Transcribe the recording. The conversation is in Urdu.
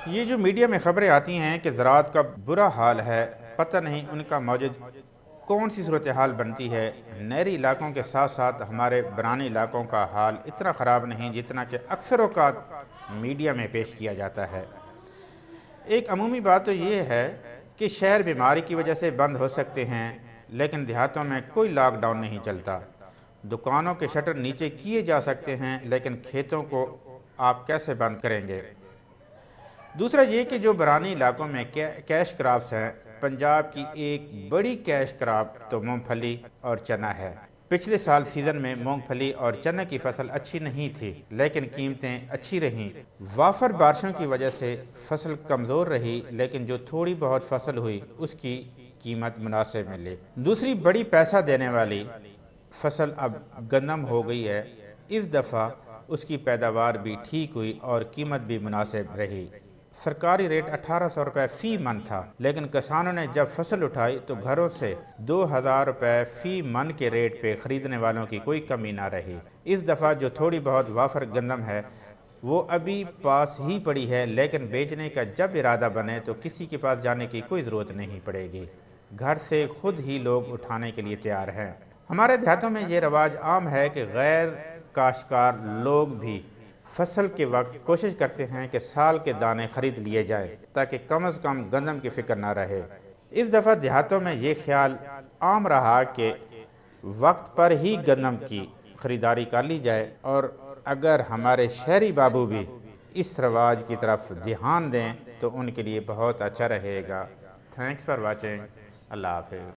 یہ جو میڈیا میں خبریں آتی ہیں کہ زراعت کا برا حال ہے، پتہ نہیں ان کا موجود کون سی صورتحال بنتی ہے۔ نہری علاقوں کے ساتھ ساتھ ہمارے برانی علاقوں کا حال اتنا خراب نہیں جتنا کہ اکثر اوقات میڈیا میں پیش کیا جاتا ہے۔ ایک عمومی بات تو یہ ہے کہ شہر بیماری کی وجہ سے بند ہو سکتے ہیں، لیکن دیہاتوں میں کوئی لاک ڈاؤن نہیں چلتا۔ دکانوں کے شٹر نیچے کیے جا سکتے ہیں، لیکن کھیتوں کو آپ کیسے بند کریں گے؟ دوسرا یہ کہ جو برانی علاقوں میں کیش کراپس ہیں، پنجاب کی ایک بڑی کیش کراپ تو مونگ پھلی اور چنا ہے۔ پچھلے سال سیزن میں مونگ پھلی اور چنا کی فصل اچھی نہیں تھی، لیکن قیمتیں اچھی رہیں۔ وافر بارشوں کی وجہ سے فصل کمزور رہی، لیکن جو تھوڑی بہت فصل ہوئی اس کی قیمت مناسب ملی۔ دوسری بڑی پیسہ دینے والی فصل اب گندم ہو گئی ہے۔ اس دفعہ اس کی پیداوار بھی ٹھیک ہوئی اور قیمت بھی مناسب رہی۔ سرکاری ریٹ 1800 روپے فی من تھا، لیکن کسانوں نے جب فصل اٹھائی تو گھروں سے 2000 روپے فی من کے ریٹ پہ خریدنے والوں کی کوئی کمی نہ رہی۔ اس دفعہ جو تھوڑی بہت وافر گندم ہے وہ ابھی پاس ہی پڑی ہے، لیکن بیچنے کا جب ارادہ بنے تو کسی کے پاس جانے کی کوئی ضرورت نہیں پڑے گی، گھر سے خود ہی لوگ اٹھانے کے لیے تیار ہیں۔ ہمارے دیہاتوں میں یہ رواج عام ہے کہ غیر کاشتکار لوگ بھی فصل کے وقت کوشش کرتے ہیں کہ سال کے دانے خرید لیے جائیں تاکہ کم از کم گندم کی فکر نہ رہے۔ اس دفعہ دیہاتوں میں یہ خیال عام رہا کہ وقت پر ہی گندم کی خریداری کر لی جائے، اور اگر ہمارے شہری بابو بھی اس رواج کی طرف دھیان دیں تو ان کے لیے بہت اچھا رہے گا۔ Thanks for watching. اللہ حافظ۔